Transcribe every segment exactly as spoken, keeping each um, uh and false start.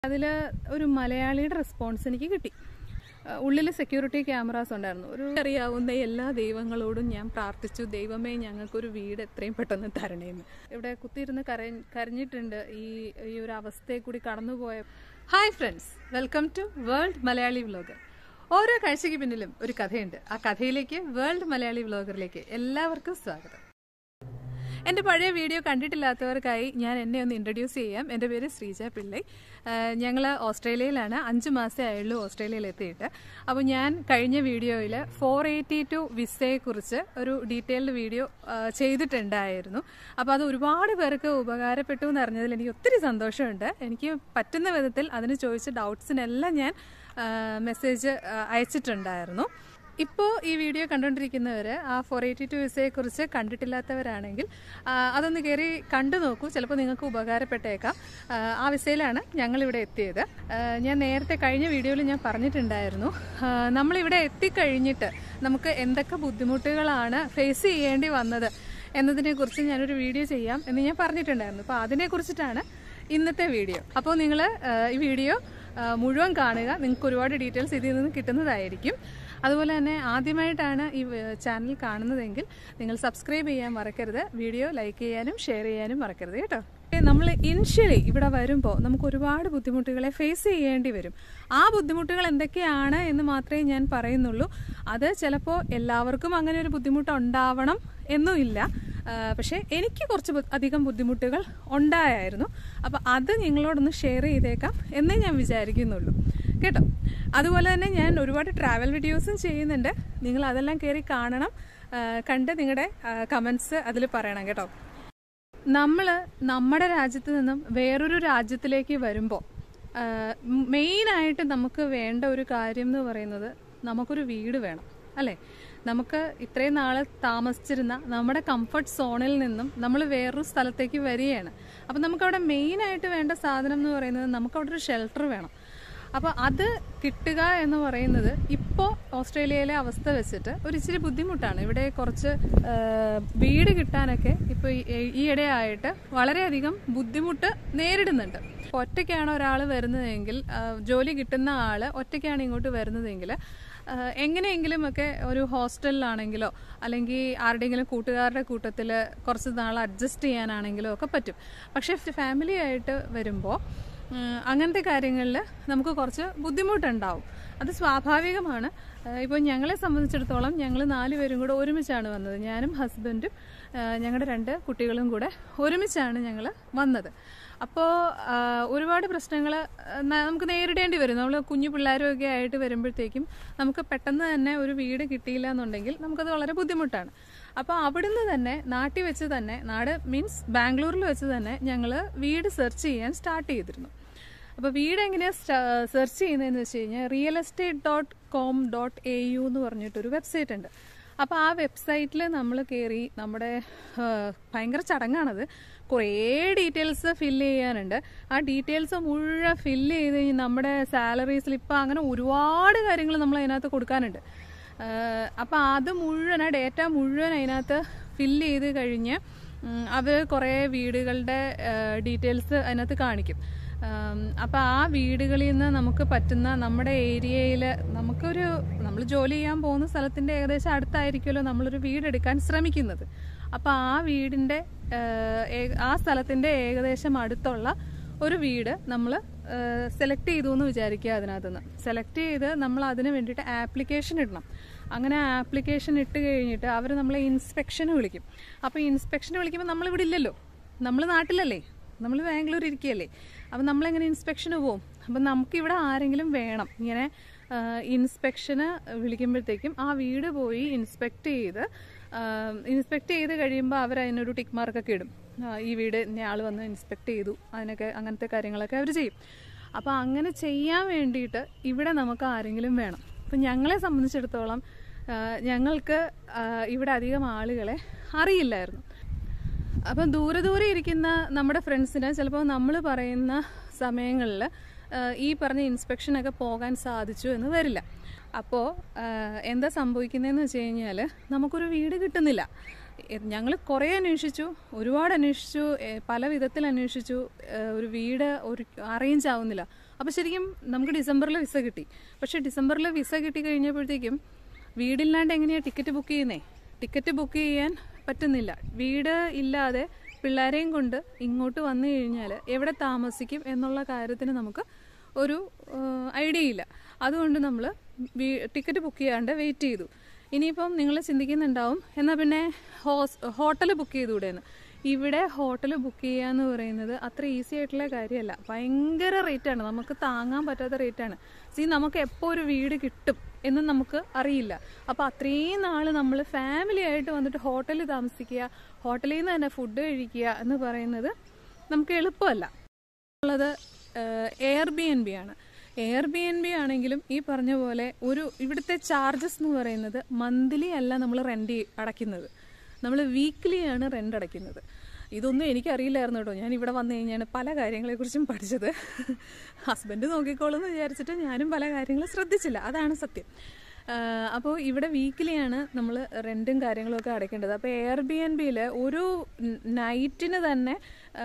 അതിൽ ഒരു മലയാളിയുടെ റെസ്പോൺസ് എനിക്ക് കിട്ടി. ഉള്ളിൽ സെക്യൂരിറ്റി ക്യാമറാസ് ഉണ്ടായിരുന്നു. ഒരു അറിയാവുന്ന എല്ലാ ദൈവങ്ങളോടും ഞാൻ പ്രാർത്ഥിച്ചു, ദൈവമേ ഞങ്ങൾക്കൊരു വീട് എത്രയും പെട്ടെന്ന് തരണേന്ന്. ഇവിടെ കുത്തിയിരുന്ന് കര കരഞ്ഞിട്ടുണ്ട് ഈ ഈ ഒരു അവസ്ഥയെ കൂടി കടന്നുപോയ. Hi friends, welcome to world Malayali vlogger. ഓരോ കാഴ്ചയ്ക്ക് പിന്നിലും ഒരു കഥയുണ്ട്. ആ കഥയിലേക്ക്, വേൾഡ് മലയാളി വ്ലോഗറിലേക്ക് എല്ലാവർക്കും സ്വാഗതം. എൻ്റെ പഴയ വീഡിയോ കണ്ടിട്ടില്ലാത്തവർക്കായി ഞാൻ എന്നെ ഒന്ന് ഇൻട്രൊഡ്യൂസ് ചെയ്യാം. എൻ്റെ പേര് ശ്രീജ പിള്ളൈ. ഞങ്ങൾ ഓസ്ട്രേലിയയിലാണ്. അഞ്ച് മാസമേ ആയുള്ളൂ ഓസ്ട്രേലിയയിൽ എത്തിയിട്ട്. അപ്പോൾ ഞാൻ കഴിഞ്ഞ വീഡിയോയിൽ ഫോർ എയ്റ്റി ടു വിസയെക്കുറിച്ച് ഒരു ഡീറ്റെയിൽഡ് വീഡിയോ ചെയ്തിട്ടുണ്ടായിരുന്നു. അപ്പോൾ അത് ഒരുപാട് പേർക്ക് ഉപകാരപ്പെട്ടു എന്ന് അറിഞ്ഞതിൽ എനിക്ക് ഒത്തിരി സന്തോഷമുണ്ട്. എനിക്ക് പറ്റുന്ന വിധത്തിൽ അതിന് ചോദിച്ച ഡൗട്ട്സിനെല്ലാം ഞാൻ മെസ്സേജ് അയച്ചിട്ടുണ്ടായിരുന്നു. ഇപ്പോൾ ഈ വീഡിയോ കണ്ടുകൊണ്ടിരിക്കുന്നവർ ആ ഫോർ എയ്റ്റി ടു വിസയെക്കുറിച്ച് കണ്ടിട്ടില്ലാത്തവരാണെങ്കിൽ അതൊന്ന് കയറി കണ്ടു നോക്കൂ. ചിലപ്പോൾ നിങ്ങൾക്ക് ഉപകാരപ്പെട്ടേക്കാം. ആ വിസയിലാണ് ഞങ്ങളിവിടെ എത്തിയത്. ഞാൻ നേരത്തെ കഴിഞ്ഞ വീഡിയോയിൽ ഞാൻ പറഞ്ഞിട്ടുണ്ടായിരുന്നു, നമ്മളിവിടെ എത്തിക്കഴിഞ്ഞിട്ട് നമുക്ക് എന്തൊക്കെ ബുദ്ധിമുട്ടുകളാണ് ഫേസ് ചെയ്യേണ്ടി വന്നത് എന്നതിനെക്കുറിച്ച് ഞാനൊരു വീഡിയോ ചെയ്യാം എന്ന് ഞാൻ പറഞ്ഞിട്ടുണ്ടായിരുന്നു. അപ്പോൾ അതിനെക്കുറിച്ചിട്ടാണ് ഇന്നത്തെ വീഡിയോ. അപ്പോൾ നിങ്ങൾ ഈ വീഡിയോ മുഴുവൻ കാണുക. നിങ്ങൾക്ക് ഒരുപാട് ഡീറ്റെയിൽസ് ഇതിൽ നിന്ന് കിട്ടുന്നതായിരിക്കും. അതുപോലെ തന്നെ ആദ്യമായിട്ടാണ് ഈ ചാനൽ കാണുന്നതെങ്കിൽ നിങ്ങൾ സബ്സ്ക്രൈബ് ചെയ്യാൻ മറക്കരുത്. വീഡിയോ ലൈക്ക് ചെയ്യാനും ഷെയർ ചെയ്യാനും മറക്കരുത് കേട്ടോ. നമ്മൾ ഇനിഷ്യലി ഇവിടെ വരുമ്പോൾ നമുക്ക് ഒരുപാട് ബുദ്ധിമുട്ടുകളെ ഫേസ് ചെയ്യേണ്ടി വരും. ആ ബുദ്ധിമുട്ടുകൾ എന്തൊക്കെയാണ് എന്ന് മാത്രമേ ഞാൻ പറയുന്നുള്ളൂ. അത് ചിലപ്പോൾ എല്ലാവർക്കും അങ്ങനെ ഒരു ബുദ്ധിമുട്ട് ഉണ്ടാവണം എന്നുമില്ല. പക്ഷേ എനിക്ക് കുറച്ച് അധികം ബുദ്ധിമുട്ടുകൾ ഉണ്ടായിരുന്നു. അപ്പോൾ അത് നിങ്ങളോടൊന്ന് ഷെയർ ചെയ്തേക്കാം എന്നേ ഞാൻ വിചാരിക്കുന്നുള്ളൂ കേട്ടോ. അതുപോലെ തന്നെ ഞാൻ ഒരുപാട് ട്രാവൽ വീഡിയോസും ചെയ്യുന്നുണ്ട്. നിങ്ങൾ അതെല്ലാം കയറി കാണണം. കണ്ട് നിങ്ങളുടെ കമൻസ് അതിൽ പറയണം കേട്ടോ. നമ്മൾ നമ്മുടെ രാജ്യത്ത് നിന്നും വേറൊരു രാജ്യത്തിലേക്ക് വരുമ്പോൾ മെയിനായിട്ട് നമുക്ക് വേണ്ട ഒരു കാര്യം എന്ന് പറയുന്നത് നമുക്കൊരു വീട് വേണം, അല്ലേ? നമുക്ക് ഇത്രയും നാൾ താമസിച്ചിരുന്ന നമ്മുടെ കംഫർട്ട് സോണിൽ നിന്നും നമ്മൾ വേറൊരു സ്ഥലത്തേക്ക് വരികയാണ്. അപ്പം നമുക്കവിടെ മെയിനായിട്ട് വേണ്ട സാധനം എന്ന് പറയുന്നത് നമുക്കവിടെ ഒരു ഷെൽട്ടർ വേണം. അപ്പോൾ അത് കിട്ടുക എന്ന് പറയുന്നത് ഇപ്പോൾ ഓസ്ട്രേലിയയിലെ അവസ്ഥ വെച്ചിട്ട് ഒരു ഇച്ചിരി ബുദ്ധിമുട്ടാണ്. ഇവിടെ കുറച്ച് വീട് കിട്ടാനൊക്കെ ഇപ്പോൾ ഈയിടെയായിട്ട് വളരെയധികം ബുദ്ധിമുട്ട് നേരിടുന്നുണ്ട്. ഇപ്പോൾ ഒറ്റയ്ക്കാണ് ഒരാൾ വരുന്നതെങ്കിൽ, ജോലി കിട്ടുന്ന ആൾ ഒറ്റയ്ക്കാണ് ഇങ്ങോട്ട് വരുന്നതെങ്കിൽ എങ്ങനെയെങ്കിലും ഒക്കെ ഒരു ഹോസ്റ്റലിലാണെങ്കിലോ അല്ലെങ്കിൽ ആരുടെയെങ്കിലും കൂട്ടുകാരുടെ കൂട്ടത്തിൽ കുറച്ച് നാൾ അഡ്ജസ്റ്റ് ചെയ്യാനാണെങ്കിലോ ഒക്കെ പറ്റും. പക്ഷേ ഫാമിലി ആയിട്ട് വരുമ്പോൾ അങ്ങനത്തെ കാര്യങ്ങളിൽ നമുക്ക് കുറച്ച് ബുദ്ധിമുട്ടുണ്ടാവും. അത് സ്വാഭാവികമാണ്. ഇപ്പോൾ ഞങ്ങളെ സംബന്ധിച്ചിടത്തോളം ഞങ്ങൾ നാല് പേരും കൂടെ ഒരുമിച്ചാണ് വന്നത്. ഞാനും ഹസ്ബൻഡും ഞങ്ങളുടെ രണ്ട് കുട്ടികളും കൂടെ ഒരുമിച്ചാണ് ഞങ്ങൾ വന്നത്. അപ്പോൾ ഒരുപാട് പ്രശ്നങ്ങൾ നമുക്ക് നേരിടേണ്ടി വരും. നമ്മൾ കുഞ്ഞു പിള്ളേരും ഒക്കെ ആയിട്ട് വരുമ്പോഴത്തേക്കും നമുക്ക് പെട്ടെന്ന് തന്നെ ഒരു വീട് കിട്ടിയില്ല എന്നുണ്ടെങ്കിൽ നമുക്കത് വളരെ ബുദ്ധിമുട്ടാണ്. അപ്പോൾ അവിടുന്ന് തന്നെ നാട്ടിൽ വെച്ച് തന്നെ, നാട് മീൻസ് ബാംഗ്ലൂരിൽ വെച്ച് തന്നെ ഞങ്ങൾ വീട് സെർച്ച് ചെയ്യാൻ സ്റ്റാർട്ട് ചെയ്തിരുന്നു. അപ്പോൾ വീട് എങ്ങനെയാണ് സെർച്ച് ചെയ്യുന്നതെന്ന് വെച്ച് കഴിഞ്ഞാൽ real estate dot com dot A U എന്ന് പറഞ്ഞിട്ടൊരു വെബ്സൈറ്റ് ഉണ്ട്. അപ്പോൾ ആ വെബ്സൈറ്റിൽ നമ്മൾ കയറി, നമ്മുടെ ഭയങ്കര ചടങ്ങാണത്, കുറേ ഡീറ്റെയിൽസ് ഫില്ല് ചെയ്യാനുണ്ട്. ആ ഡീറ്റെയിൽസ് മുഴുവൻ ഫില്ല് ചെയ്ത് കഴിഞ്ഞ് നമ്മുടെ സാലറി സ്ലിപ്പ് അങ്ങനെ ഒരുപാട് കാര്യങ്ങൾ നമ്മൾ അതിനകത്ത് കൊടുക്കാനുണ്ട്. അപ്പോൾ അത് മുഴുവൻ, ആ ഡേറ്റ മുഴുവൻ അതിനകത്ത് ഫില്ല് ചെയ്ത് കഴിഞ്ഞ് അവർ കുറേ വീടുകളുടെ ഡീറ്റെയിൽസ് അതിനകത്ത് കാണിക്കും. അപ്പോൾ ആ വീടുകളിൽ നിന്ന് നമുക്ക് പറ്റുന്ന, നമ്മുടെ ഏരിയയിൽ നമുക്കൊരു, നമ്മൾ ജോലി ചെയ്യാൻ പോകുന്ന സ്ഥലത്തിൻ്റെ ഏകദേശം അടുത്തായിരിക്കുമല്ലോ നമ്മളൊരു വീടെടുക്കാൻ ശ്രമിക്കുന്നത്. അപ്പോൾ ആ വീടിൻ്റെ, ആ സ്ഥലത്തിൻ്റെ ഏകദേശം അടുത്തുള്ള ഒരു വീട് നമ്മൾ സെലക്ട് ചെയ്തു എന്ന് വിചാരിക്കുക. അതിനകത്തുനിന്ന് സെലക്ട് ചെയ്ത് നമ്മൾ അതിന് വേണ്ടിയിട്ട് ആപ്ലിക്കേഷൻ ഇടണം. അങ്ങനെ ആപ്ലിക്കേഷൻ ഇട്ട് കഴിഞ്ഞിട്ട് അവർ നമ്മളെ ഇൻസ്പെക്ഷന് വിളിക്കും. അപ്പോൾ ഇൻസ്പെക്ഷന് വിളിക്കുമ്പോൾ നമ്മളിവിടെ ഇല്ലല്ലോ, നമ്മൾ നാട്ടിലല്ലേ, നമ്മൾ ബാംഗ്ലൂർ ഇരിക്കുകയല്ലേ. അപ്പം നമ്മളെങ്ങനെ ഇൻസ്പെക്ഷന് പോകും? അപ്പം നമുക്കിവിടെ ആരെങ്കിലും വേണം. ഇങ്ങനെ ഇൻസ്പെക്ഷന് വിളിക്കുമ്പോഴത്തേക്കും ആ വീട് പോയി ഇൻസ്പെക്ട് ചെയ്ത് ഇൻസ്പെക്ട് ചെയ്ത് കഴിയുമ്പോൾ അവർ അതിനൊരു ടിക്ക് മാർക്കൊക്കെ ഇടും. ഈ വീട് ആൾ വന്ന് ഇൻസ്പെക്ട് ചെയ്തു, അതിനൊക്കെ അങ്ങനത്തെ കാര്യങ്ങളൊക്കെ അവർ ചെയ്യും. അപ്പോൾ അങ്ങനെ ചെയ്യാൻ വേണ്ടിയിട്ട് ഇവിടെ നമുക്ക് ആരെങ്കിലും വേണം. അപ്പം ഞങ്ങളെ സംബന്ധിച്ചിടത്തോളം ഞങ്ങൾക്ക് ഇവിടെ അധികം ആളുകളെ അറിയില്ലായിരുന്നു. അപ്പം ദൂരെ ദൂരെ ഇരിക്കുന്ന നമ്മുടെ ഫ്രണ്ട്സിന് ചിലപ്പോൾ നമ്മൾ പറയുന്ന സമയങ്ങളിൽ ഈ പറഞ്ഞ ഇൻസ്പെക്ഷനൊക്കെ പോകാൻ സാധിച്ചു എന്ന് വരില്ല. അപ്പോൾ എന്താ സംഭവിക്കുന്നതെന്ന് വെച്ച് കഴിഞ്ഞാൽ നമുക്കൊരു വീട് കിട്ടുന്നില്ല. ഞങ്ങൾ കുറേ അന്വേഷിച്ചു, ഒരുപാട് അന്വേഷിച്ചു, പല വിധത്തിൽ അന്വേഷിച്ചു, ഒരു വീട് ഒരു അറേഞ്ച് ആവുന്നില്ല. അപ്പോൾ ശരിക്കും നമുക്ക് ഡിസംബറിൽ വിസ കിട്ടി. പക്ഷേ ഡിസംബറിൽ വിസ കിട്ടി കഴിഞ്ഞപ്പോഴത്തേക്കും വീടില്ലാണ്ട് എങ്ങനെയാണ് ടിക്കറ്റ് ബുക്ക് ചെയ്യുന്നേ? ടിക്കറ്റ് ബുക്ക് ചെയ്യാൻ പറ്റുന്നില്ല. വീട് ഇല്ലാതെ പിള്ളേരെയും കൊണ്ട് ഇങ്ങോട്ട് വന്നു കഴിഞ്ഞാൽ എവിടെ താമസിക്കും എന്നുള്ള കാര്യത്തിന് നമുക്ക് ഒരു ഐഡിയ ഇല്ല. അതുകൊണ്ട് നമ്മൾ ടിക്കറ്റ് ബുക്ക് ചെയ്യാണ്ട് വെയിറ്റ് ചെയ്തു. ഇനിയിപ്പം നിങ്ങൾ ചിന്തിക്കുന്നുണ്ടാവും, എന്നാൽ പിന്നെ ഹോസ് ഹോട്ടൽ ബുക്ക് ചെയ്തുകൂടെയെന്ന്. ഇവിടെ ഹോട്ടൽ ബുക്ക് ചെയ്യുക എന്ന് പറയുന്നത് അത്ര ഈസി ആയിട്ടുള്ള കാര്യമല്ല. ഭയങ്കര റേറ്റാണ്, നമുക്ക് താങ്ങാൻ പറ്റാത്ത റേറ്റാണ്. സീ നമുക്ക് എപ്പോൾ ഒരു വീട് കിട്ടും എന്നും നമുക്ക് അറിയില്ല. അപ്പോൾ അത്രയും നാൾ നമ്മൾ ഫാമിലി ആയിട്ട് വന്നിട്ട് ഹോട്ടലിൽ താമസിക്കുക, ഹോട്ടലിൽ നിന്ന് തന്നെ ഫുഡ് കഴിക്കുക എന്ന് പറയുന്നത് നമുക്ക് എളുപ്പമല്ല. ഉള്ളത് എയർ ബി എൻ ബി ആണ്. എയർ ബി എൻ ബി ആണെങ്കിലും ഈ പറഞ്ഞ പോലെ ഒരു ഇവിടുത്തെ ചാർജസ് എന്ന് പറയുന്നത് മന്ത്ലി അല്ല നമ്മൾ റെൻ്റ് അടയ്ക്കുന്നത്, നമ്മൾ വീക്ക്ലിയാണ് റെൻ്റ് അടയ്ക്കുന്നത്. ഇതൊന്നും എനിക്കറിയില്ലായിരുന്നു കേട്ടോ. ഞാൻ ഇവിടെ വന്നു കഴിഞ്ഞാണ് പല കാര്യങ്ങളെക്കുറിച്ചും പഠിച്ചത്. ഹസ്ബൻഡ് നോക്കിക്കോളും എന്ന് വിചാരിച്ചിട്ട് ഞാനും പല കാര്യങ്ങളും ശ്രദ്ധിച്ചില്ല, അതാണ് സത്യം. അപ്പോൾ ഇവിടെ വീക്കിലിയാണ് നമ്മൾ റെൻറ്റും കാര്യങ്ങളൊക്കെ അടയ്ക്കേണ്ടത്. അപ്പോൾ എയർ ബി എൻ ബിയിൽ ഒരു നൈറ്റിന് തന്നെ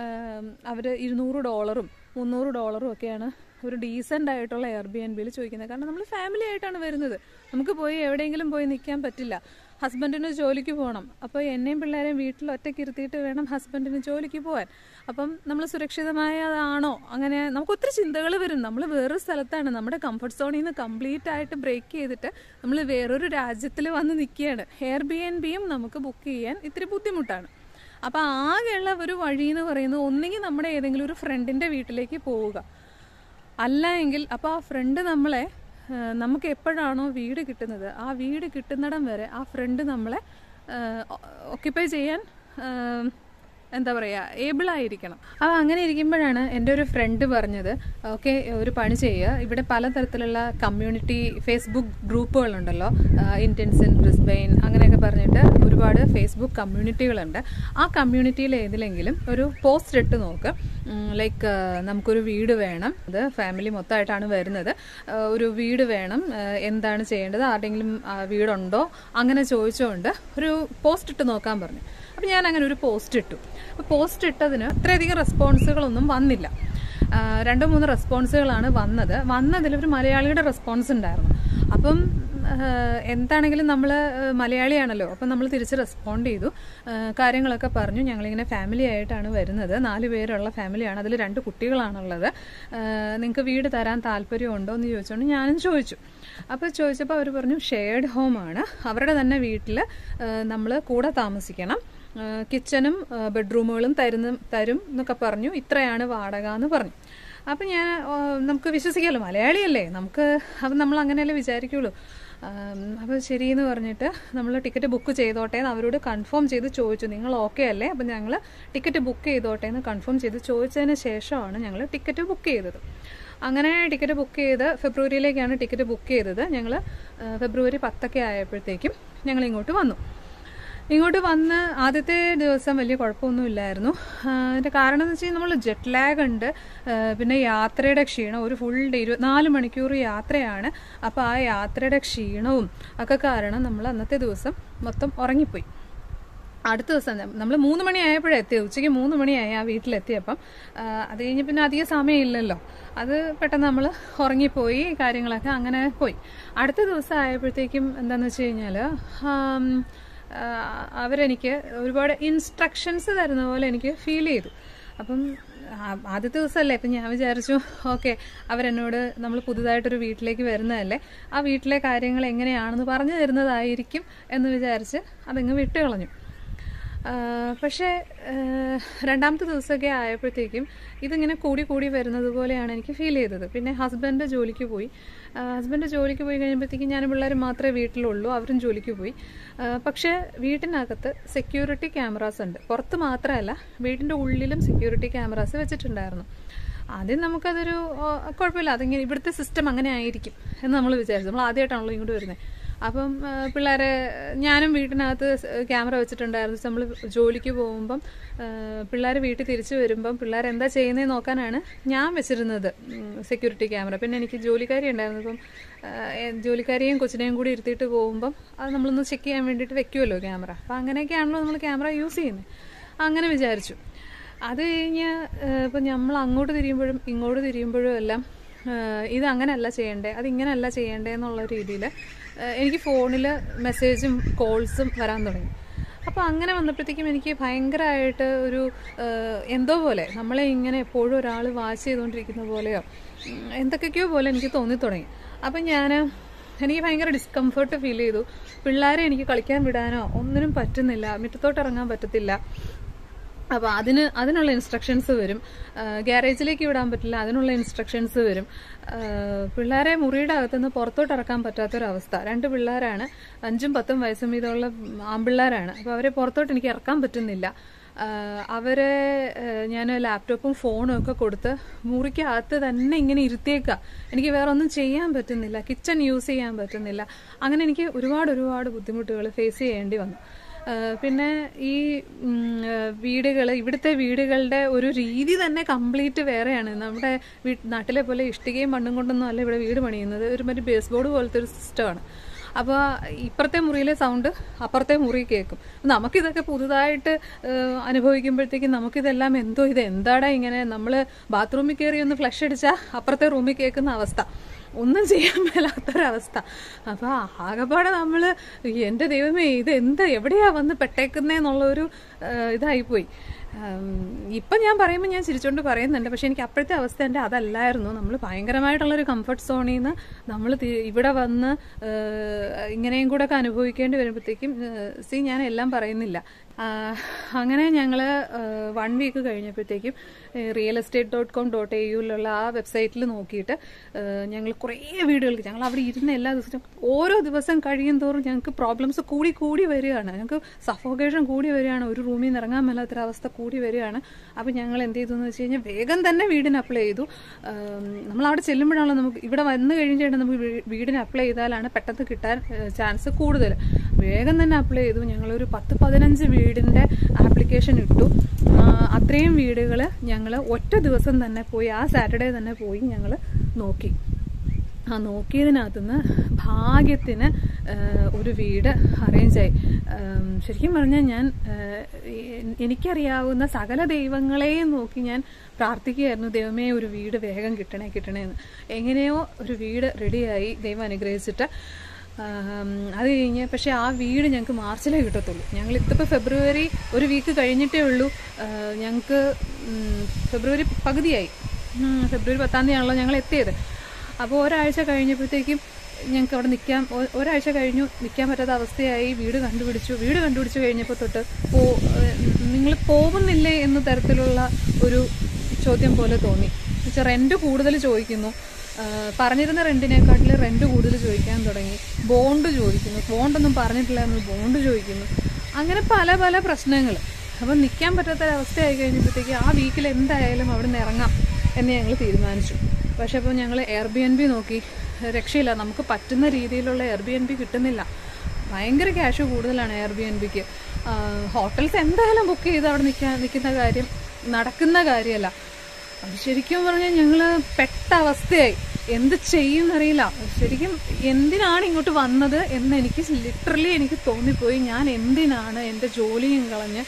അവർ ഇരുന്നൂറ് ഡോളറും മുന്നൂറ് ഡോളറും ഒക്കെയാണ് ഒരു ഡീസൻ്റ് ആയിട്ടുള്ള എയർ ബി എൻ ബിയിൽ ചോദിക്കുന്നത്. കാരണം നമ്മൾ ഫാമിലി ആയിട്ടാണ് വരുന്നത്, നമുക്ക് പോയി എവിടെയെങ്കിലും പോയി നിൽക്കാൻ പറ്റില്ല. ഹസ്ബൻഡിന് ജോലിക്ക് പോകണം, അപ്പോൾ എന്നെയും പിള്ളേരെയും വീട്ടിൽ ഒറ്റയ്ക്ക് ഇരുത്തിയിട്ട് വേണം ഹസ്ബൻഡിന് ജോലിക്ക് പോകാൻ. അപ്പം നമ്മൾ സുരക്ഷിതമായതാണോ? അങ്ങനെ നമുക്ക് ഒത്തിരി ചിന്തകൾ വരും. നമ്മൾ വേറൊരു സ്ഥലത്താണ്, നമ്മുടെ കംഫർട്ട് സോണിൽ നിന്ന് കംപ്ലീറ്റ് ആയിട്ട് ബ്രേക്ക് ചെയ്തിട്ട് നമ്മൾ വേറൊരു രാജ്യത്തിൽ വന്ന് നിൽക്കുകയാണ്. എയർ ബി എൻ ബിയും നമുക്ക് ബുക്ക് ചെയ്യാൻ ഇത്തിരി ബുദ്ധിമുട്ടാണ്. അപ്പോൾ ആകെയുള്ള ഒരു വഴി എന്ന് പറയുന്നത് ഒന്നുകിൽ നമ്മുടെ ഏതെങ്കിലും ഒരു ഫ്രണ്ടിൻ്റെ വീട്ടിലേക്ക് പോവുക, അല്ല എങ്കിൽ അപ്പോൾ ആ ഫ്രണ്ട് നമ്മളെ നമുക്ക് എപ്പോഴാണോ വീട് കിട്ടുന്നത് ആ വീട് കിട്ടുന്നിടം വരെ ആ ഫ്രണ്ട് നമ്മളെ ഓക്യുപ്പൈ ചെയ്യാൻ എന്താ പറയുക ഏബിളായിരിക്കണം. അപ്പോൾ അങ്ങനെ ഇരിക്കുമ്പോഴാണ് എൻ്റെ ഒരു ഫ്രണ്ട് പറഞ്ഞത്, ഓക്കെ ഒരു പണി ചെയ്യുക, ഇവിടെ പലതരത്തിലുള്ള കമ്മ്യൂണിറ്റി ഫേസ്ബുക്ക് ഗ്രൂപ്പുകളുണ്ടല്ലോ, ഇന്ത്യൻസ് ഇൻ ബ്രിസ്ബെയിൻ അങ്ങനെയൊക്കെ പറഞ്ഞിട്ട് ഒരുപാട് ഫേസ്ബുക്ക് കമ്മ്യൂണിറ്റികളുണ്ട്. ആ കമ്മ്യൂണിറ്റിയിൽ ഏതിലെങ്കിലും ഒരു പോസ്റ്റ് ഇട്ട് നോക്ക്. ലൈക്ക് നമുക്കൊരു വീട് വേണം, അത് ഫാമിലി മൊത്തമായിട്ടാണ് വരുന്നത്, ഒരു വീട് വേണം, എന്താണ് ചെയ്യേണ്ടത്, ആരുടെങ്കിലും വീടുണ്ടോ അങ്ങനെ ചോദിച്ചുകൊണ്ട് ഒരു പോസ്റ്റ് ഇട്ട് നോക്കാൻ പറഞ്ഞു. അപ്പം ഞാൻ അങ്ങനെ ഒരു പോസ്റ്റ് ഇട്ടു. അപ്പോൾ പോസ്റ്റ് ഇട്ടതിന് അത്രയധികം റെസ്പോൺസുകളൊന്നും വന്നില്ല. രണ്ടോ മൂന്ന് റെസ്പോൺസുകളാണ് വന്നത്. വന്നതിൽ ഒരു മലയാളിയുടെ റെസ്പോൺസ് ഉണ്ടായിരുന്നു. അപ്പം എന്താണെങ്കിലും നമ്മൾ മലയാളിയാണല്ലോ, അപ്പം നമ്മൾ തിരിച്ച് റെസ്പോണ്ട് ചെയ്തു, കാര്യങ്ങളൊക്കെ പറഞ്ഞു. ഞങ്ങളിങ്ങനെ ഫാമിലി ആയിട്ടാണ് വരുന്നത്, നാല് പേരുള്ള ഫാമിലിയാണ്, അതിൽ രണ്ട് കുട്ടികളാണുള്ളത്, നിങ്ങൾക്ക് വീട് തരാൻ താല്പര്യമുണ്ടോ എന്ന് ചോദിച്ചുകൊണ്ട് ഞാനും ചോദിച്ചു. അപ്പോൾ ചോദിച്ചപ്പോൾ അവർ പറഞ്ഞു ഷെയർഡ് ഹോമാണ്, അവരുടെ തന്നെ വീട്ടിൽ നമ്മൾ കൂടെ താമസിക്കണം, കിച്ചനും ബെഡ്റൂമുകളും തരുന്ന തരും എന്നൊക്കെ പറഞ്ഞു, ഇത്രയാണ് വാടക എന്ന് പറഞ്ഞു. അപ്പം ഞാൻ നമുക്ക് വിശ്വസിക്കാമല്ലോ, മലയാളിയല്ലേ, നമുക്ക് അപ്പം നമ്മൾ അങ്ങനെയല്ലേ വിചാരിക്കുള്ളൂ. അപ്പോൾ ശരിയെന്ന് പറഞ്ഞിട്ട് നമ്മൾ ടിക്കറ്റ് ബുക്ക് ചെയ്തോട്ടെ എന്ന് അവരോട് കൺഫേം ചെയ്ത് ചോദിച്ചു, നിങ്ങൾ ഓക്കെ അല്ലേ, അപ്പം ഞങ്ങൾ ടിക്കറ്റ് ബുക്ക് ചെയ്തോട്ടെ എന്ന് കൺഫേം ചെയ്ത് ചോദിച്ചതിന് ശേഷമാണ് ഞങ്ങൾ ടിക്കറ്റ് ബുക്ക് ചെയ്തത്. അങ്ങനെ ടിക്കറ്റ് ബുക്ക് ചെയ്ത് ഫെബ്രുവരിയിലേക്കാണ് ടിക്കറ്റ് ബുക്ക് ചെയ്തത്. ഞങ്ങൾ ഫെബ്രുവരി പത്തൊക്കെ ആയപ്പോഴത്തേക്കും ഞങ്ങൾ ഇങ്ങോട്ട് വന്നു. ഇങ്ങോട്ട് വന്ന് ആദ്യത്തെ ദിവസം വലിയ കുഴപ്പമൊന്നുമില്ലായിരുന്നു. അതിൻ്റെ കാരണം എന്ന് വെച്ച് കഴിഞ്ഞാൽ നമ്മൾ ജെറ്റ് ലാഗ് ഉണ്ട്, പിന്നെ യാത്രയുടെ ക്ഷീണം, ഒരു ഫുൾ ഡേ ഇരുപത്തിനാല് മണിക്കൂർ യാത്രയാണ്. അപ്പോൾ ആ യാത്രയുടെ ക്ഷീണവും ഒക്കെ കാരണം നമ്മൾ അന്നത്തെ ദിവസം മൊത്തം ഉറങ്ങിപ്പോയി. അടുത്ത ദിവസം നമ്മൾ മൂന്ന് മണി ആയപ്പോഴേ എത്തിയത്, ഉച്ചയ്ക്ക് മൂന്ന് മണിയായി ആ വീട്ടിലെത്തിയപ്പം. അത് കഴിഞ്ഞ് പിന്നെ അധികം സമയമില്ലല്ലോ, അത് പെട്ടെന്ന് നമ്മൾ ഉറങ്ങിപ്പോയി, കാര്യങ്ങളൊക്കെ അങ്ങനെ പോയി. അടുത്ത ദിവസം ആയപ്പോഴത്തേക്കും എന്താണെന്ന് വെച്ച് കഴിഞ്ഞാൽ അവരെനിക്ക് ഒരുപാട് ഇൻസ്ട്രക്ഷൻസ് തരുന്ന പോലെ എനിക്ക് ഫീൽ ചെയ്തു. അപ്പം ആദ്യത്തെ ദിവസമല്ലേ, അപ്പം ഞാൻ വിചാരിച്ചു ഓക്കെ അവരെന്നോട് നമ്മൾ പുതുതായിട്ടൊരു വീട്ടിലേക്ക് വരുന്നതല്ലേ, ആ വീട്ടിലെ കാര്യങ്ങൾ എങ്ങനെയാണെന്ന് പറഞ്ഞു തരുന്നതായിരിക്കും എന്ന് വിചാരിച്ച് അതങ്ങ് വിട്ട് കളഞ്ഞു. പക്ഷേ രണ്ടാമത്തെ ദിവസമൊക്കെ ആയപ്പോഴത്തേക്കും ഇതിങ്ങനെ കൂടി കൂടി വരുന്നത് പോലെയാണ് എനിക്ക് ഫീൽ ചെയ്തത്. പിന്നെ ഹസ്ബൻഡ് ജോലിക്ക് പോയി. ഹസ്ബൻഡ് ജോലിക്ക് പോയി കഴിയുമ്പോഴത്തേക്കും ഞാൻ പിള്ളേർ മാത്രമേ വീട്ടിലുള്ളൂ, അവരും ജോലിക്ക് പോയി. പക്ഷേ വീട്ടിനകത്ത് സെക്യൂരിറ്റി ക്യാമറാസ് ഉണ്ട്, പുറത്ത് മാത്രമല്ല വീടിൻ്റെ ഉള്ളിലും സെക്യൂരിറ്റി ക്യാമറാസ് വെച്ചിട്ടുണ്ടായിരുന്നു. ആദ്യം നമുക്കതൊരു കുഴപ്പമില്ല, അതിങ്ങനെ ഇവിടുത്തെ സിസ്റ്റം അങ്ങനെ ആയിരിക്കും എന്ന് നമ്മൾ വിചാരിച്ചു. നമ്മൾ ആദ്യമായിട്ടാണല്ലോ ഇങ്ങോട്ട് വരുന്നത്. അപ്പം പിള്ളേരെ ഞാനും വീട്ടിനകത്ത് ക്യാമറ വെച്ചിട്ടുണ്ടായിരുന്നു. നമ്മൾ ജോലിക്ക് പോകുമ്പം പിള്ളേർ വീട്ടിൽ തിരിച്ചു വരുമ്പം പിള്ളേർ എന്താ ചെയ്യുന്നതെന്ന് നോക്കാനാണ് ഞാൻ വെച്ചിരുന്നത് സെക്യൂരിറ്റി ക്യാമറ. പിന്നെ എനിക്ക് ജോലിക്കാരി ഉണ്ടായിരുന്നു, ഇപ്പം ജോലിക്കാരിയും കൊച്ചിനെയും കൂടി ഇരുത്തിയിട്ട് പോകുമ്പം അത് നമ്മളൊന്ന് ചെക്ക് ചെയ്യാൻ വേണ്ടിയിട്ട് വെക്കുമല്ലോ ക്യാമറ. അപ്പം അങ്ങനെയൊക്കെയാണല്ലോ നമ്മൾ ക്യാമറ യൂസ് ചെയ്യുന്നത്. അങ്ങനെ വിചാരിച്ചു. അത് കഴിഞ്ഞ് ഇപ്പം നമ്മൾ അങ്ങോട്ട് തിരിയുമ്പോഴും ഇങ്ങോട്ട് തിരിയുമ്പോഴും എല്ലാം ഇത് അങ്ങനെയല്ല ചെയ്യണ്ടേ, അതിങ്ങനെയല്ല ചെയ്യണ്ടേ എന്നുള്ള രീതിയിൽ എനിക്ക് ഫോണിൽ മെസ്സേജും കോൾസും വരാൻ തുടങ്ങി. അപ്പോൾ അങ്ങനെ വന്നപ്പോഴത്തേക്കും എനിക്ക് ഭയങ്കരമായിട്ട് ഒരു എന്തോ പോലെ നമ്മളെ ഇങ്ങനെ എപ്പോഴും ഒരാൾ വാച്ച് ചെയ്തുകൊണ്ടിരിക്കുന്ന പോലെയോ എന്തൊക്കെയൊക്കെയോ പോലെ എനിക്ക് തോന്നി തുടങ്ങി. അപ്പം ഞാൻ എനിക്ക് ഭയങ്കര ഡിസ്കംഫർട്ട് ഫീൽ ചെയ്തു. പിള്ളേരെ എനിക്ക് കളിക്കാൻ വിടാനോ ഒന്നിനും പറ്റുന്നില്ല, മുറ്റത്തോട്ട് ഇറങ്ങാൻ പറ്റത്തില്ല. അപ്പോൾ അതിന് അതിനുള്ള ഇൻസ്ട്രക്ഷൻസ് വരും. ഗ്യാരേജിലേക്ക് വിടാൻ പറ്റില്ല, അതിനുള്ള ഇൻസ്ട്രക്ഷൻസ് വരും. പിള്ളേരെ മുറിയുടെ അകത്തുനിന്ന് പുറത്തോട്ട് ഇറക്കാൻ പറ്റാത്തൊരവസ്ഥ. രണ്ട് പിള്ളേരാണ്, അഞ്ചും പത്തും വയസ്സും വീതമുള്ള ആൺപിള്ളേരാണ്. അപ്പോൾ അവരെ പുറത്തോട്ട് എനിക്ക് ഇറക്കാൻ പറ്റുന്നില്ല. അവരെ ഞാൻ ലാപ്ടോപ്പും ഫോണും ഒക്കെ കൊടുത്ത് മുറിക്കകത്ത് തന്നെ ഇങ്ങനെ ഇരുത്തിയേക്കുക. എനിക്ക് വേറെ ഒന്നും ചെയ്യാൻ പറ്റുന്നില്ല, കിച്ചൺ യൂസ് ചെയ്യാൻ പറ്റുന്നില്ല. അങ്ങനെ എനിക്ക് ഒരുപാട് ഒരുപാട് ബുദ്ധിമുട്ടുകൾ ഫേസ് ചെയ്യേണ്ടി വന്നു. പിന്നെ ഈ വീടുകൾ, ഇവിടുത്തെ വീടുകളുടെ ഒരു രീതി തന്നെ കംപ്ലീറ്റ് വേറെയാണ്. നമ്മുടെ നാട്ടിലെ പോലെ ഇഷ്ടികയും മണ്ണും കൊണ്ടൊന്നും അല്ല ഇവിടെ വീട് പണിയുന്നത്. ഒരു മറ്റേ ബേസ് ബോർഡ് പോലത്തെ ഒരു സിസ്റ്റമാണ്. അപ്പോൾ ഇപ്പുറത്തെ മുറിയിലെ സൗണ്ട് അപ്പുറത്തെ മുറി കേൾക്കും. നമുക്കിതൊക്കെ പുതുതായിട്ട് അനുഭവിക്കുമ്പോഴത്തേക്കും നമുക്കിതെല്ലാം എന്തോ ഇത് എന്താടാ ഇങ്ങനെ, നമ്മൾ ബാത്റൂമിൽ കയറി ഒന്ന് ഫ്ലഷ് അടിച്ചാൽ അപ്പുറത്തെ റൂമിൽ കേൾക്കുന്ന അവസ്ഥ, ഒന്നും ചെയ്യാൻ മേലാത്തൊരവസ്ഥ. അപ്പോൾ ആകെപ്പാടെ നമ്മൾ എൻ്റെ ദൈവമേ ഇത് എന്താ എവിടെയാ വന്ന് പെട്ടേക്കുന്നതെന്നുള്ളൊരു ഇതായിപ്പോയി. ഇപ്പം ഞാൻ പറയുമ്പോൾ ഞാൻ ചിരിച്ചുകൊണ്ട് പറയുന്നുണ്ട്, പക്ഷെ എനിക്ക് അപ്പോഴത്തെ അവസ്ഥ എൻ്റെ അതല്ലായിരുന്നു. നമ്മൾ ഭയങ്കരമായിട്ടുള്ളൊരു കംഫർട്ട് സോണിൽ നിന്ന് നമ്മൾ ഇവിടെ വന്ന് ഇങ്ങനെയും കൂടെ ഒക്കെ അനുഭവിക്കേണ്ടി വരുമ്പോഴത്തേക്കും സി ഞാൻ എല്ലാം പറയുന്നില്ല. അങ്ങനെ ഞങ്ങൾ വൺ വീക്ക് കഴിഞ്ഞപ്പോഴത്തേക്കും real estate dot com dot A യുയിലുള്ള ആ വെബ്സൈറ്റിൽ നോക്കിയിട്ട് ഞങ്ങൾ കുറേ വീടുകൾക്ക് ഞങ്ങൾ അവിടെ ഇരുന്ന് എല്ലാ ദിവസവും ഓരോ ദിവസം കഴിയും തോറും ഞങ്ങൾക്ക് പ്രോബ്ലംസ് കൂടി കൂടി വരികയാണ്. ഞങ്ങൾക്ക് സഫോക്കേഷൻ കൂടി വരികയാണ്, ഒരു റൂമിൽ നിന്ന് ഇറങ്ങാൻ മേലാത്തൊരവസ്ഥ കൂടി വരികയാണ്. അപ്പം ഞങ്ങൾ എന്ത് ചെയ്തു എന്ന് വെച്ച് കഴിഞ്ഞാൽ വേഗം തന്നെ വീടിന് അപ്ലൈ ചെയ്തു. നമ്മളവിടെ ചെല്ലുമ്പോഴാണല്ലോ നമുക്ക് ഇവിടെ വന്നു കഴിഞ്ഞിട്ട് നമുക്ക് വീടിന് അപ്ലൈ ചെയ്താലാണ് പെട്ടെന്ന് കിട്ടാൻ ചാൻസ് കൂടുതൽ. വേഗം തന്നെ അപ്ലൈ ചെയ്തു. ഞങ്ങളൊരു പത്ത് പതിനഞ്ച് വീടിൻ്റെ ആപ്ലിക്കേഷൻ ഇട്ടു. അത്രയും വീടുകൾ ഞങ്ങൾ ഒറ്റ ദിവസം തന്നെ പോയി, ആ സാറ്റർഡേ തന്നെ പോയി ഞങ്ങൾ നോക്കി. ആ നോക്കിയതിനകത്തുനിന്ന് ഭാഗ്യത്തിന് ഒരു വീട് അറേഞ്ചായി. ശരിക്കും പറഞ്ഞാൽ ഞാൻ എനിക്കറിയാവുന്ന സകല ദൈവങ്ങളെയും നോക്കി ഞാൻ പ്രാർത്ഥിക്കുകയായിരുന്നു, ദൈവമേ ഒരു വീട് വേഗം കിട്ടണേ കിട്ടണേ എന്ന്. എങ്ങനെയോ ഒരു വീട് റെഡിയായി, ദൈവം അനുഗ്രഹിച്ചിട്ട്. അത് കഴിഞ്ഞ് പക്ഷേ ആ വീട് ഞങ്ങൾക്ക് മാർച്ചിലേ കിട്ടത്തുള്ളൂ. ഞങ്ങൾ ഇതിപ്പോൾ ഫെബ്രുവരി ഒരു വീക്ക് കഴിഞ്ഞിട്ടേ ഉള്ളൂ. ഞങ്ങൾക്ക് ഫെബ്രുവരി പകുതിയായി, ഫെബ്രുവരി പത്താം തീയതി ആണല്ലോ ഞങ്ങൾ എത്തിയത്. അപ്പോൾ ഒരാഴ്ച കഴിഞ്ഞപ്പോഴത്തേക്കും ഞങ്ങൾക്ക് അവിടെ നിൽക്കാൻ ഒരാഴ്ച കഴിഞ്ഞു നിൽക്കാൻ പറ്റാത്ത അവസ്ഥയായി. വീട് കണ്ടുപിടിച്ചു. വീട് കണ്ടുപിടിച്ച് കഴിഞ്ഞപ്പോൾ തൊട്ട് പോ നിങ്ങൾ പോകുന്നില്ലേ എന്ന തരത്തിലുള്ള ഒരു ചോദ്യം പോലെ തോന്നി. എന്നുവെച്ചാൽ റെൻറ്റ് കൂടുതൽ ചോദിക്കുന്നു, പറഞ്ഞിരുന്ന റെൻറ്റിനെക്കാട്ടിൽ റെൻറ്റ് കൂടുതൽ ചോദിക്കാൻ തുടങ്ങി. ബോണ്ട് ചോദിക്കുന്നു, ബോണ്ടൊന്നും പറഞ്ഞിട്ടില്ലായിരുന്നു, ബോണ്ട് ചോദിക്കുന്നു. അങ്ങനെ പല പല പ്രശ്നങ്ങൾ. അപ്പം നിൽക്കാൻ പറ്റാത്തൊരവസ്ഥയായി കഴിഞ്ഞപ്പോഴത്തേക്ക് ആ വീക്കിൽ എന്തായാലും അവിടെ നിന്ന് ഇറങ്ങാം എന്ന് ഞങ്ങൾ തീരുമാനിച്ചു. പക്ഷെ അപ്പോൾ ഞങ്ങൾ എയർ ബി എൻ ബി നോക്കി, രക്ഷയില്ല, നമുക്ക് പറ്റുന്ന രീതിയിലുള്ള എയർ ബി എൻ ബി കിട്ടുന്നില്ല. ഭയങ്കര ക്യാഷ് കൂടുതലാണ് എയർ ബി എൻ ബിക്ക്. ഹോട്ടൽസ് എന്തായാലും ബുക്ക് ചെയ്ത് അവിടെ നിൽക്കാൻ നിൽക്കുന്ന കാര്യം നടക്കുന്ന കാര്യമല്ല. അത് ശരിക്കും പറഞ്ഞാൽ ഞങ്ങൾ പെട്ട അവസ്ഥയായി. എന്ത് ചെയ്യുമെന്നറിയില്ല. ശരിക്കും എന്തിനാണ് ഇങ്ങോട്ട് വന്നത് എന്ന് എനിക്ക് ലിറ്ററലി എനിക്ക് തോന്നിപ്പോയി. ഞാൻ എന്തിനാണ് എൻ്റെ ജോലിയും കളഞ്ഞ്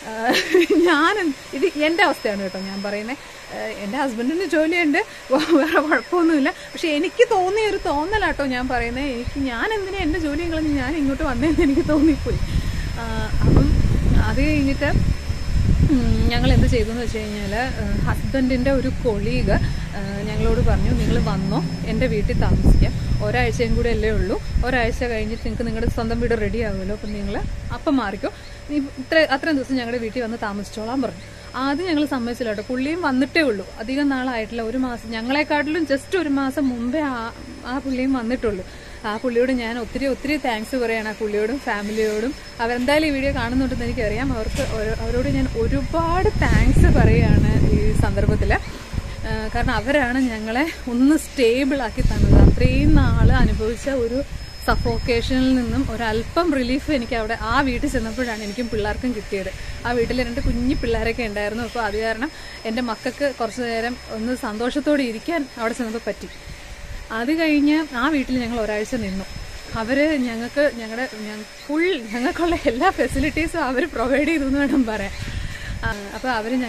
ഞാൻ ഇത് എൻ്റെ അവസ്ഥയാണ് കേട്ടോ ഞാൻ പറയുന്നത്. എൻ്റെ ഹസ്ബൻഡിന് ജോലിയുണ്ട്, വേറെ കുഴപ്പമൊന്നുമില്ല. പക്ഷെ എനിക്ക് തോന്നിയ ഒരു തോന്നലാട്ടോ ഞാൻ പറയുന്നത്. എനിക്ക് ഞാൻ എന്തിനാ എൻ്റെ ജോലിയും കളഞ്ഞ് ഞാൻ ഇങ്ങോട്ട് വന്നതെന്ന് എനിക്ക് തോന്നിപ്പോയി. അപ്പം അത് കഴിഞ്ഞിട്ട് ഞങ്ങൾ എന്ത് ചെയ്തു എന്ന് വെച്ച് കഴിഞ്ഞാൽ ഹസ്ബൻഡിൻ്റെ ഒരു കൊളീഗ് ഞങ്ങളോട് പറഞ്ഞു, നിങ്ങൾ വന്നോ എൻ്റെ വീട്ടിൽ താമസിക്കാം, ഒരാഴ്ചയും കൂടെ അല്ലേ ഉള്ളൂ, ഒരാഴ്ച കഴിഞ്ഞിട്ട് നിങ്ങൾക്ക് നിങ്ങളുടെ സ്വന്തം വീട് റെഡി ആകുമല്ലോ, അപ്പം നിങ്ങൾ അപ്പം മാറിക്കോ, ഇത്ര അത്രയും ദിവസം ഞങ്ങളുടെ വീട്ടിൽ വന്ന് താമസിച്ചോളാൻ പറഞ്ഞു. ആദ്യം ഞങ്ങൾ സമ്മതിച്ചില്ല കേട്ടോ. പുള്ളിയും വന്നിട്ടേ ഉള്ളൂ, അധികം നാളായിട്ടില്ല, ഒരു മാസം, ഞങ്ങളെക്കാട്ടിലും ജസ്റ്റ് ഒരു മാസം മുമ്പേ ആ ആ പുള്ളിയും വന്നിട്ടുള്ളൂ. ആ പുള്ളിയോട് ഞാൻ ഒത്തിരി ഒത്തിരി താങ്ക്സ് പറയുകയാണ്, ആ പുള്ളിയോടും ഫാമിലിയോടും. അവരെന്തായാലും ഈ വീഡിയോ കാണുന്നുണ്ടെന്ന് എനിക്കറിയാം. അവർക്ക് അവരോട് ഞാൻ ഒരുപാട് താങ്ക്സ് പറയുകയാണ് ഈ സന്ദർഭത്തിൽ. കാരണം അവരാണ് ഞങ്ങളെ ഒന്ന് സ്റ്റേബിളാക്കി തന്നത്. അത്രയും നാൾ അനുഭവിച്ച ഒരു സഫോക്കേഷനിൽ നിന്നും ഒരല്പം റിലീഫ് എനിക്ക് അവിടെ ആ വീട്ടിൽ ചെന്നപ്പോഴാണ് എനിക്കും പിള്ളേർക്കും കിട്ടിയത്. ആ വീട്ടിൽ രണ്ട് കുഞ്ഞു പിള്ളേരൊക്കെ ഉണ്ടായിരുന്നു. അപ്പോൾ അത് കാരണം എൻ്റെ മക്കൾക്ക് കുറച്ച് നേരം ഒന്ന് സന്തോഷത്തോടെ ഇരിക്കാൻ അവിടെ ചെന്നപ്പോൾ പറ്റി. അത് കഴിഞ്ഞ് ആ വീട്ടിൽ ഞങ്ങൾ ഒരാഴ്ച നിന്നു. അവർ ഞങ്ങൾക്ക് ഞങ്ങളുടെ ഫുൾ ഞങ്ങൾക്കുള്ള എല്ലാ ഫെസിലിറ്റീസും അവർ പ്രൊവൈഡ് ചെയ്തു എന്ന് വേണം പറയാൻ. അപ്പോൾ അവർ ഞങ്ങളെ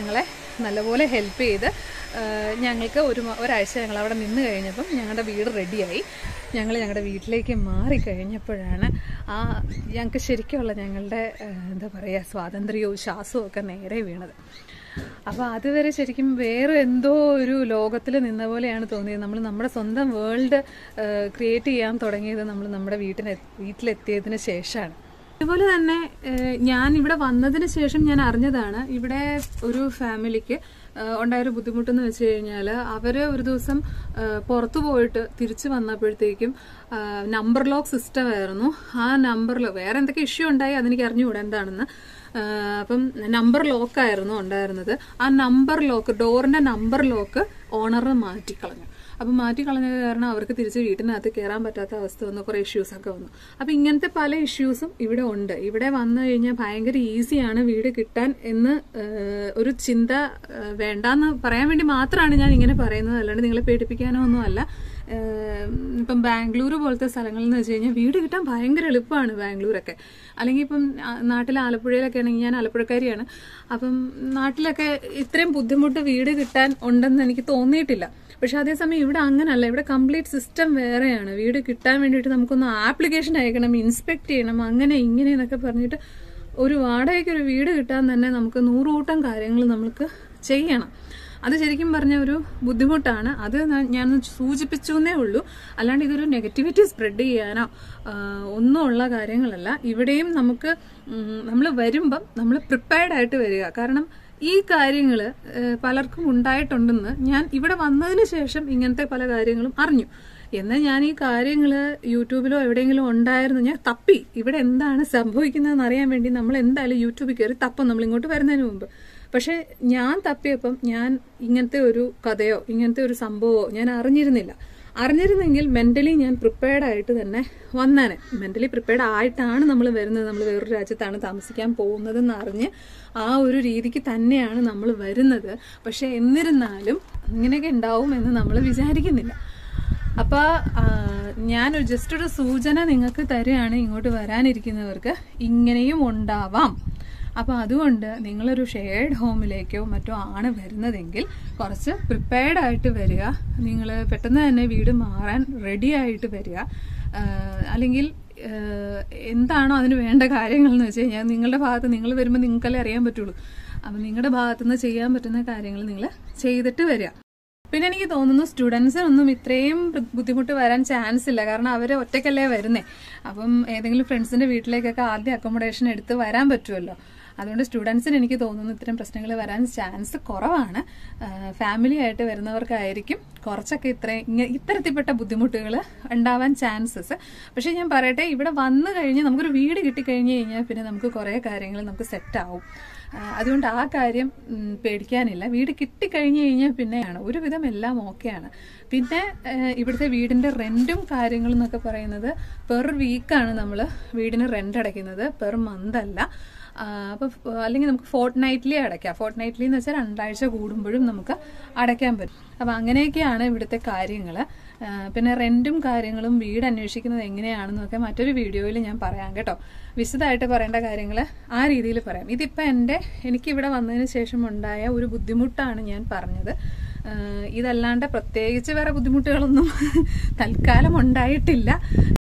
നല്ലപോലെ ഹെൽപ്പ് ചെയ്ത് ഞങ്ങൾക്ക് ഒരു ഒരാഴ്ച ഞങ്ങൾ അവിടെ നിന്ന് കഴിഞ്ഞപ്പം ഞങ്ങളുടെ വീട് റെഡിയായി. ഞങ്ങൾ ഞങ്ങളുടെ വീട്ടിലേക്ക് മാറിക്കഴിഞ്ഞപ്പോഴാണ് ആ ഞങ്ങൾക്ക് ശരിക്കുള്ള ഞങ്ങളുടെ എന്താ പറയുക സ്വാതന്ത്ര്യവും ശ്വാസവും ഒക്കെ നേരെ വീണത്. അപ്പോൾ അതുവരെ ശരിക്കും വേറെ എന്തോ ഒരു ലോകത്തിൽ നിന്ന പോലെയാണ് തോന്നിയത്. നമ്മൾ നമ്മുടെ സ്വന്തം വേൾഡ് ക്രിയേറ്റ് ചെയ്യാൻ തുടങ്ങിയത് നമ്മൾ നമ്മുടെ വീട്ടിന് വീട്ടിലെത്തിയതിന് ശേഷമാണ്. അതുപോലെ തന്നെ ഞാൻ ഇവിടെ വന്നതിന് ശേഷം ഞാൻ അറിഞ്ഞതാണ് ഇവിടെ ഒരു ഫാമിലിക്ക് ഉണ്ടായൊരു ബുദ്ധിമുട്ടെന്ന് വെച്ച് കഴിഞ്ഞാൽ അവർ ഒരു ദിവസം പുറത്തു പോയിട്ട് തിരിച്ചു വന്നപ്പോഴത്തേക്കും നമ്പർ ലോക്ക് സിസ്റ്റം ആയിരുന്നു. ആ നമ്പറിൽ വേറെ എന്തൊക്കെ ഇഷ്യൂ ഉണ്ടായി അതെനിക്ക് അറിഞ്ഞുകൂടാ എന്താണെന്ന്. അപ്പം നമ്പർ ലോക്കായിരുന്നു ഉണ്ടായിരുന്നത്. ആ നമ്പർ ലോക്ക് ഡോറിന്റെ നമ്പർ ലോക്ക് ഓണർ മാറ്റിക്കളഞ്ഞു. അപ്പം മാറ്റിക്കളഞ്ഞത് കാരണം അവർക്ക് തിരിച്ച് വീട്ടിനകത്ത് കയറാൻ പറ്റാത്ത അവസ്ഥ വന്നു, കുറേ ഇഷ്യൂസൊക്കെ വന്നു. അപ്പം ഇങ്ങനത്തെ പല ഇഷ്യൂസും ഇവിടെ ഉണ്ട്. ഇവിടെ വന്നു കഴിഞ്ഞാൽ ഭയങ്കര ഈസിയാണ് വീട് കിട്ടാൻ എന്ന് ഒരു ചിന്ത വേണ്ടാന്ന് പറയാൻ വേണ്ടി മാത്രമാണ് ഞാൻ ഇങ്ങനെ പറയുന്നത്, അല്ലാണ്ട് നിങ്ങളെ പേടിപ്പിക്കാനോ ഒന്നും അല്ല. ഇപ്പം ബാംഗ്ലൂർ പോലത്തെ സ്ഥലങ്ങളിൽ എന്ന് വെച്ച് കഴിഞ്ഞാൽ വീട് കിട്ടാൻ ഭയങ്കര എളുപ്പമാണ് ബാംഗ്ലൂരൊക്കെ. അല്ലെങ്കിൽ ഇപ്പം നാട്ടിൽ ആലപ്പുഴയിലൊക്കെ ആണെങ്കിൽ ഞാൻ ആലപ്പുഴക്കാരിയാണ്. അപ്പം നാട്ടിലൊക്കെ ഇത്രയും ബുദ്ധിമുട്ട് വീട് കിട്ടാൻ ഉണ്ടെന്ന് എനിക്ക് തോന്നിയിട്ടില്ല. പക്ഷെ അതേസമയം ഇവിടെ അങ്ങനല്ല. ഇവിടെ കംപ്ലീറ്റ് സിസ്റ്റം വേറെയാണ്. വീട് കിട്ടാൻ വേണ്ടിയിട്ട് നമുക്കൊന്ന് ആപ്ലിക്കേഷൻ അയക്കണം, ഇൻസ്പെക്ട് ചെയ്യണം, അങ്ങനെ ഇങ്ങനെ എന്നൊക്കെ പറഞ്ഞിട്ട് ഒരു വാടകയ്ക്ക് ഒരു വീട് കിട്ടാൻ തന്നെ നമുക്ക് നൂറുകൂട്ടം കാര്യങ്ങൾ നമുക്ക് ചെയ്യണം. അത് ശരിക്കും പറഞ്ഞ ഒരു ബുദ്ധിമുട്ടാണ്. അത് ഞാൻ സൂചിപ്പിച്ചു എന്നേ ഉള്ളൂ, അല്ലാണ്ട് ഇതൊരു നെഗറ്റിവിറ്റി സ്പ്രെഡ് ചെയ്യാനോ ഒന്നും ഉള്ള കാര്യങ്ങളല്ല. ഇവിടെയും നമുക്ക് നമ്മൾ വരുമ്പം നമ്മൾ പ്രിപ്പയർഡ് ആയിട്ട് വരിക. കാരണം ഈ കാര്യങ്ങൾ പലർക്കും ഉണ്ടായിട്ടുണ്ടെന്ന് ഞാൻ ഇവിടെ വന്നതിന് ശേഷം ഇങ്ങനത്തെ പല കാര്യങ്ങളും അറിഞ്ഞു. എന്നാൽ ഞാൻ ഈ കാര്യങ്ങൾ യൂട്യൂബിലോ എവിടെയെങ്കിലും ഉണ്ടായിരുന്നു ഞാൻ തപ്പി ഇവിടെ എന്താണ് സംഭവിക്കുന്നതെന്ന് അറിയാൻ വേണ്ടി നമ്മൾ എന്തായാലും യൂട്യൂബിൽ കയറി തപ്പും നമ്മൾ ഇങ്ങോട്ട് വരുന്നതിന് മുമ്പ്. പക്ഷെ ഞാൻ തപ്പിയപ്പം ഞാൻ ഇങ്ങനത്തെ ഒരു കഥയോ ഇങ്ങനത്തെ ഒരു സംഭവമോ ഞാൻ അറിഞ്ഞിരുന്നില്ല. അറിഞ്ഞിരുന്നെങ്കിൽ മെന്റലി ഞാൻ പ്രിപ്പയർഡ് ആയിട്ട് തന്നെ വന്നേനെ. മെന്റലി പ്രിപ്പയർഡ് ആയിട്ടാണ് നമ്മൾ വരുന്നത്. നമ്മൾ വേറൊരു രാജ്യത്താണ് താമസിക്കാൻ പോകുന്നതെന്ന് അറിഞ്ഞ് ആ ഒരു രീതിക്ക് തന്നെയാണ് നമ്മൾ വരുന്നത്. പക്ഷെ എന്നിരുന്നാലും ഇങ്ങനെയൊക്കെ ഉണ്ടാവും എന്ന് നമ്മൾ വിചാരിക്കുന്നില്ല. അപ്പൊ ഞാൻ ജസ്റ്റ് ഒരു സൂചന നിങ്ങൾക്ക് തരികയാണ്, ഇങ്ങോട്ട് വരാനിരിക്കുന്നവർക്ക് ഇങ്ങനെയും ഉണ്ടാവാം. അപ്പോൾ അതുകൊണ്ട് നിങ്ങളൊരു ഷെയർഡ് ഹോമിലേക്കോ മറ്റോ ആണ് വരുന്നതെങ്കിൽ കുറച്ച് പ്രിപ്പയർഡ് ആയിട്ട് വരിക. നിങ്ങൾ പെട്ടെന്ന് തന്നെ വീട് മാറാൻ റെഡി ആയിട്ട് വരിക. അല്ലെങ്കിൽ എന്താണോ അതിന് വേണ്ട കാര്യങ്ങൾ എന്ന് വെച്ച് കഴിഞ്ഞാൽ നിങ്ങളുടെ ഭാഗത്ത് നിങ്ങൾ വരുമ്പോൾ നിങ്ങൾക്കല്ലേ അറിയാൻ പറ്റുള്ളൂ. അപ്പം നിങ്ങളുടെ ഭാഗത്തുനിന്ന് ചെയ്യാൻ പറ്റുന്ന കാര്യങ്ങൾ നിങ്ങൾ ചെയ്തിട്ട് വരിക. പിന്നെ എനിക്ക് തോന്നുന്നു സ്റ്റുഡൻസിനൊന്നും ഇത്രയും ബുദ്ധിമുട്ട് വരാൻ ചാൻസ് ഇല്ല. കാരണം അവർ ഒറ്റയ്ക്കല്ലേ വരുന്നേ. അപ്പം ഏതെങ്കിലും ഫ്രണ്ട്സിന്റെ വീട്ടിലേക്കൊക്കെ ആദ്യം അക്കോമഡേഷൻ എടുത്ത് വരാൻ പറ്റുമല്ലോ. അതുകൊണ്ട് സ്റ്റുഡൻസിന് എനിക്ക് തോന്നുന്നു ഇത്തരം പ്രശ്നങ്ങൾ വരാൻ ചാൻസ് കുറവാണ്. ഫാമിലി ആയിട്ട് വരുന്നവർക്കായിരിക്കും കുറച്ചൊക്കെ ഇത്രയും ഇത്തരത്തിൽപ്പെട്ട ബുദ്ധിമുട്ടുകൾ ഉണ്ടാവാൻ ചാൻസസ്. പക്ഷെ ഞാൻ പറയട്ടെ, ഇവിടെ വന്നു കഴിഞ്ഞ് നമുക്കൊരു വീട് കിട്ടിക്കഴിഞ്ഞ് കഴിഞ്ഞാൽ പിന്നെ നമുക്ക് കുറേ കാര്യങ്ങൾ നമുക്ക് സെറ്റാവും. അതുകൊണ്ട് ആ കാര്യം പേടിക്കാനില്ല. വീട് കിട്ടിക്കഴിഞ്ഞ് കഴിഞ്ഞാൽ പിന്നെയാണ് ഒരുവിധം എല്ലാം ഓക്കെയാണ്. പിന്നെ ഇവിടുത്തെ വീടിന്റെ റെന്റും കാര്യങ്ങളും എന്നൊക്കെ പറയുന്നത് പെർ വീക്കാണ് നമ്മൾ വീടിന് റെന്റ് അടയ്ക്കുന്നത്, പെർ മന്ത് അല്ല. അപ്പൊ അല്ലെങ്കിൽ നമുക്ക് ഫോർട്ട് നൈറ്റ്ലി അടയ്ക്കാം. ഫോർട്ട് നൈറ്റ്ലി എന്ന് വെച്ചാൽ രണ്ടാഴ്ച കൂടുമ്പോഴും നമുക്ക് അടയ്ക്കാൻ പറ്റും. അപ്പൊ അങ്ങനെയൊക്കെയാണ് ഇവിടുത്തെ കാര്യങ്ങൾ. പിന്നെ റെന്റും കാര്യങ്ങളും വീട് അന്വേഷിക്കുന്നത് എങ്ങനെയാണെന്നൊക്കെ മറ്റൊരു വീഡിയോയിൽ ഞാൻ പറയാം കേട്ടോ. വിശദമായിട്ട് പറയേണ്ട കാര്യങ്ങൾ ആ രീതിയിൽ പറയാം. ഇതിപ്പോൾ എൻ്റെ എനിക്കിവിടെ വന്നതിന് ശേഷം ഉണ്ടായ ഒരു ബുദ്ധിമുട്ടാണ് ഞാൻ പറഞ്ഞത്. ഇതല്ലാണ്ട് പ്രത്യേകിച്ച് വേറെ ബുദ്ധിമുട്ടുകളൊന്നും തൽക്കാലം ഉണ്ടായിട്ടില്ല.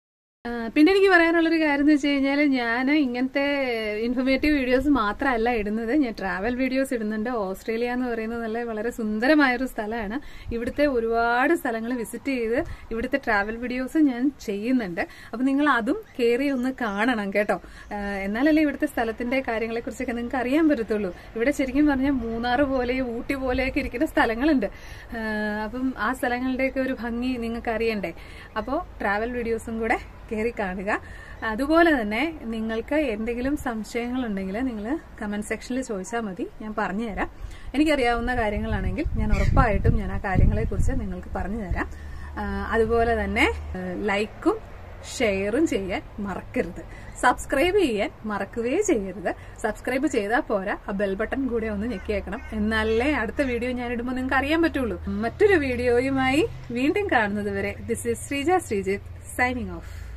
പിന്നെ എനിക്ക് പറയാനുള്ളൊരു കാര്യം എന്ന് വെച്ച് കഴിഞ്ഞാൽ ഞാൻ ഇങ്ങനത്തെ ഇൻഫോർമേറ്റീവ് വീഡിയോസ് മാത്രമല്ല ഇടുന്നത്, ഞാൻ ട്രാവൽ വീഡിയോസ് ഇടുന്നുണ്ട്. ഓസ്ട്രേലിയ എന്ന് പറയുന്നത് നല്ല വളരെ സുന്ദരമായൊരു സ്ഥലമാണ്. ഇവിടുത്തെ ഒരുപാട് സ്ഥലങ്ങൾ വിസിറ്റ് ചെയ്ത് ഇവിടുത്തെ ട്രാവൽ വീഡിയോസ് ഞാൻ ചെയ്യുന്നുണ്ട്. അപ്പം നിങ്ങൾ അതും കയറി ഒന്ന് കാണണം കേട്ടോ. എന്നാലല്ലേ ഇവിടുത്തെ സ്ഥലത്തിന്റെ കാര്യങ്ങളെ കുറിച്ചൊക്കെ നിങ്ങൾക്ക് അറിയാൻ പറ്റത്തുള്ളൂ. ഇവിടെ ശരിക്കും പറഞ്ഞാൽ മൂന്നാർ പോലെയും ഊട്ടി പോലെയൊക്കെ ഇരിക്കുന്ന സ്ഥലങ്ങളുണ്ട്. അപ്പം ആ സ്ഥലങ്ങളുടെയൊക്കെ ഒരു ഭംഗി നിങ്ങൾക്ക് അറിയണ്ടേ. അപ്പോൾ ട്രാവൽ വീഡിയോസും കൂടെ കയറി കാണുക. അതുപോലെ തന്നെ നിങ്ങൾക്ക് എന്തെങ്കിലും സംശയങ്ങളുണ്ടെങ്കിൽ നിങ്ങൾ കമന്റ് സെക്ഷനിൽ ചോദിച്ചാൽ മതി, ഞാൻ പറഞ്ഞു തരാം. എനിക്കറിയാവുന്ന കാര്യങ്ങളാണെങ്കിൽ ഞാൻ ഉറപ്പായിട്ടും ഞാൻ ആ കാര്യങ്ങളെക്കുറിച്ച് നിങ്ങൾക്ക് പറഞ്ഞു തരാം. അതുപോലെ തന്നെ ലൈക്കും ഷെയറും ചെയ്യാൻ മറക്കരുത്. സബ്സ്ക്രൈബ് ചെയ്യാൻ മറക്കുകയേ ചെയ്യരുത്. സബ്സ്ക്രൈബ് ചെയ്താൽ പോരാ, ആ ബെൽ ബട്ടൺ കൂടെ ഒന്ന് ഞെക്കിയേക്കണം. എന്നാലേ അടുത്ത വീഡിയോ ഞാൻ ഇടുമ്പോൾ നിങ്ങൾക്ക് അറിയാൻ പറ്റുള്ളൂ. മറ്റൊരു വീഡിയോയുമായി വീണ്ടും കാണുന്നത് വരെ this is Sreeja Sreejith signing of.